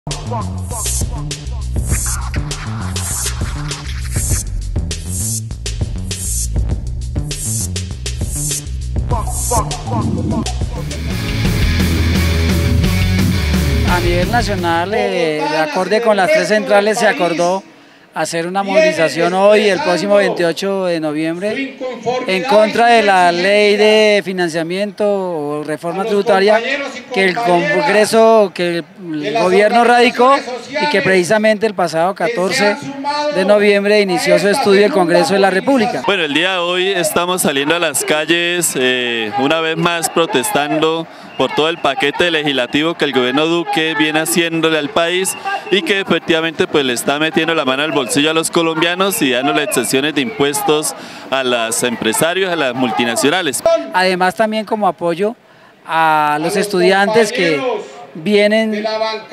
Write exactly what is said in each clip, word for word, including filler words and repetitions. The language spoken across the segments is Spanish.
A nivel nacional, eh, de acorde con las tres centrales, se acordó hacer una movilización hoy, el próximo veintiocho de noviembre, en contra de la ley de financiamiento o reforma tributaria que el Congreso, que el gobierno radicó y que precisamente el pasado catorce de noviembre inició su estudio el Congreso de la República. Bueno, el día de hoy estamos saliendo a las calles eh, una vez más protestando por todo el paquete legislativo que el gobierno Duque viene haciéndole al país y que efectivamente pues le está metiendo la mano al bolsillo a los colombianos y dándole exenciones de impuestos a los empresarios, a las multinacionales. Además también como apoyo a los estudiantes que vienen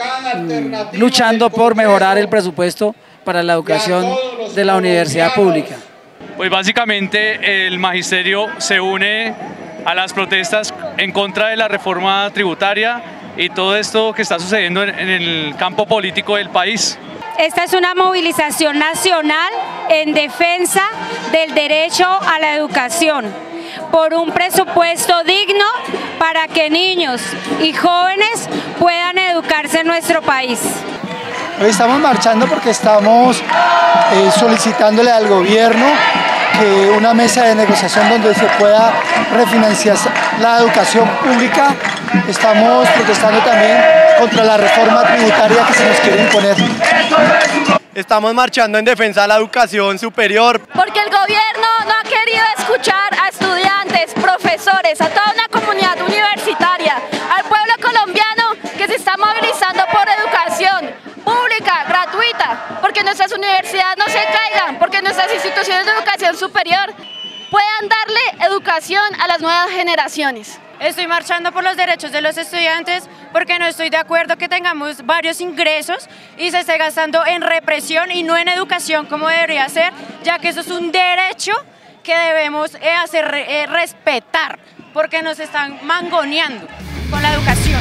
luchando por mejorar el presupuesto para la educación de la universidad pública. Pues básicamente el magisterio se une a las protestas en contra de la reforma tributaria y todo esto que está sucediendo en, en el campo político del país. Esta es una movilización nacional en defensa del derecho a la educación, por un presupuesto digno para que niños y jóvenes puedan educarse en nuestro país. Hoy estamos marchando porque estamos eh, solicitándole al gobierno que una mesa de negociación donde se pueda refinanciar la educación pública. Estamos protestando también contra la reforma tributaria que se nos quiere imponer. Estamos marchando en defensa de la educación superior. Porque el gobierno no ha querido escuchar a estudiantes, profesores, a toda una comunidad universitaria, al pueblo colombiano que se está movilizando por educación pública, gratuita, porque nuestras universidades no se caigan, porque nuestras instituciones de educación superior puedan darle educación a las nuevas generaciones. Estoy marchando por los derechos de los estudiantes porque no estoy de acuerdo que tengamos varios ingresos y se esté gastando en represión y no en educación como debería ser, ya que eso es un derecho que debemos eh, hacer eh, respetar, porque nos están mangoneando con la educación.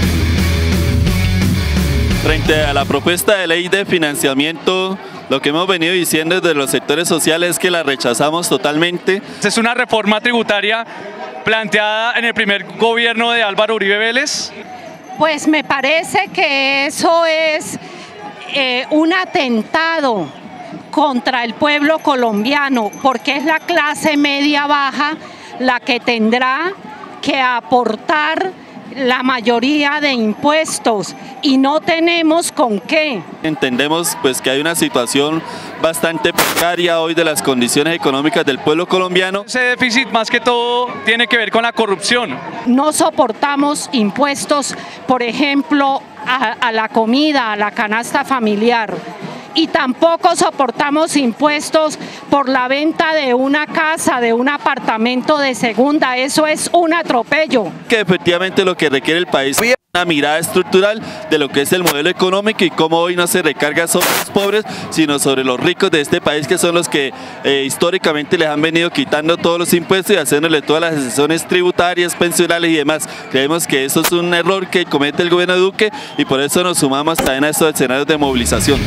Frente a la propuesta de ley de financiamiento, lo que hemos venido diciendo desde los sectores sociales es que la rechazamos totalmente. Es una reforma tributaria planteada en el primer gobierno de Álvaro Uribe Vélez. Pues me parece que eso es eh, un atentado contra el pueblo colombiano, porque es la clase media baja la que tendrá que aportar la mayoría de impuestos y no tenemos con qué. Entendemos pues que hay una situación bastante precaria hoy de las condiciones económicas del pueblo colombiano. Ese déficit más que todo tiene que ver con la corrupción. No soportamos impuestos, por ejemplo, a, a la comida, a la canasta familiar. Y tampoco soportamos impuestos por la venta de una casa, de un apartamento de segunda. Eso es un atropello. Que efectivamente lo que requiere el país es una mirada estructural de lo que es el modelo económico y cómo hoy no se recarga sobre los pobres, sino sobre los ricos de este país, que son los que eh, históricamente les han venido quitando todos los impuestos y haciéndole todas las exenciones tributarias, pensionales y demás. Creemos que eso es un error que comete el gobierno de Duque y por eso nos sumamos también a estos escenarios de movilización.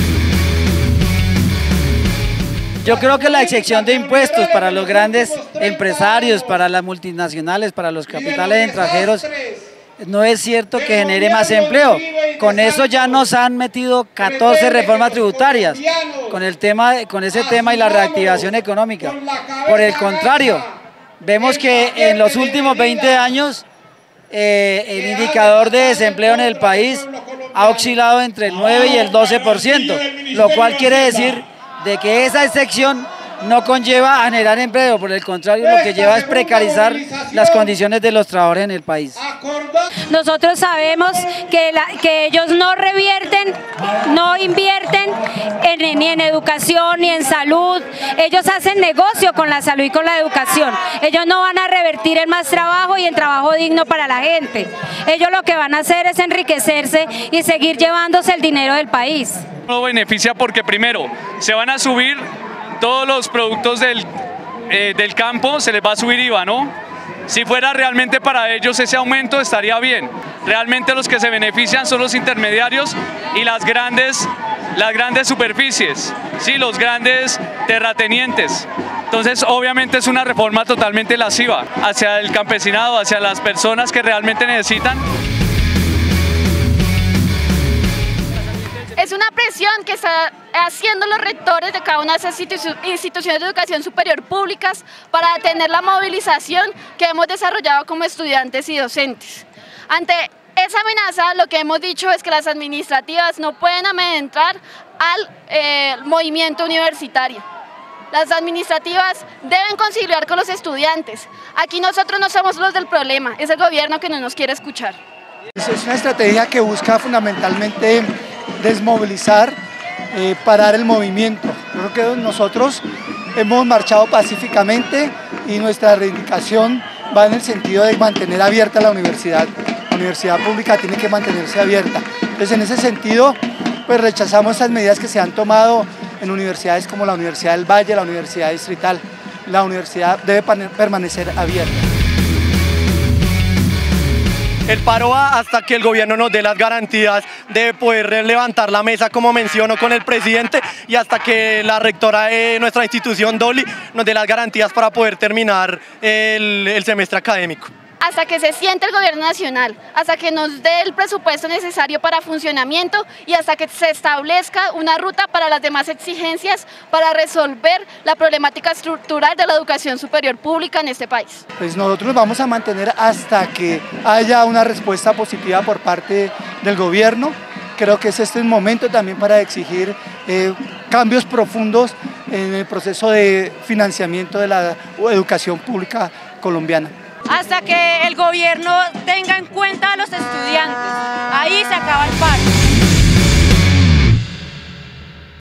Yo creo que la exención de impuestos para los grandes empresarios, para las multinacionales, para los capitales extranjeros, no es cierto que genere más empleo. Con eso ya nos han metido catorce reformas tributarias, con, el tema, con ese tema y la reactivación económica. Por el contrario, vemos que en los últimos veinte años eh, el indicador de desempleo en el país ha oscilado entre el nueve y el doce por ciento, lo cual quiere decir de que esa excepción no conlleva a generar empleo, por el contrario lo que lleva es precarizar las condiciones de los trabajadores en el país. Nosotros sabemos que, la, que ellos no revierten, no invierten en, ni en educación ni en salud, ellos hacen negocio con la salud y con la educación, ellos no van a revertir en más trabajo y en trabajo digno para la gente, ellos lo que van a hacer es enriquecerse y seguir llevándose el dinero del país. No beneficia porque primero se van a subir todos los productos del, eh, del campo, se les va a subir I V A, ¿no? Si fuera realmente para ellos ese aumento estaría bien. Realmente los que se benefician son los intermediarios y las grandes, las grandes superficies, ¿sí? Los grandes terratenientes. Entonces obviamente es una reforma totalmente lasciva hacia el campesinado, hacia las personas que realmente necesitan. Es una presión que están haciendo los rectores de cada una de esas institu- instituciones de educación superior públicas para detener la movilización que hemos desarrollado como estudiantes y docentes. Ante esa amenaza, lo que hemos dicho es que las administrativas no pueden amedrentar al eh, movimiento universitario. Las administrativas deben conciliar con los estudiantes. Aquí nosotros no somos los del problema, es el gobierno que no nos quiere escuchar. Es una estrategia que busca fundamentalmente desmovilizar, eh, parar el movimiento. Yo creo que nosotros hemos marchado pacíficamente y nuestra reivindicación va en el sentido de mantener abierta la universidad. La universidad pública tiene que mantenerse abierta. Entonces, en ese sentido, pues rechazamos estas medidas que se han tomado en universidades como la Universidad del Valle, la Universidad Distrital. La universidad debe permanecer abierta. El paro va hasta que el gobierno nos dé las garantías de poder levantar la mesa, como menciono, con el presidente, y hasta que la rectora de nuestra institución, Dolly, nos dé las garantías para poder terminar el, el semestre académico. Hasta que se siente el gobierno nacional, hasta que nos dé el presupuesto necesario para funcionamiento y hasta que se establezca una ruta para las demás exigencias para resolver la problemática estructural de la educación superior pública en este país. Pues nosotros nos vamos a mantener hasta que haya una respuesta positiva por parte del gobierno. Creo que es este el momento también para exigir eh, cambios profundos en el proceso de financiamiento de la educación pública colombiana. Hasta que el gobierno tenga en cuenta a los estudiantes. Ahí se acaba el paro.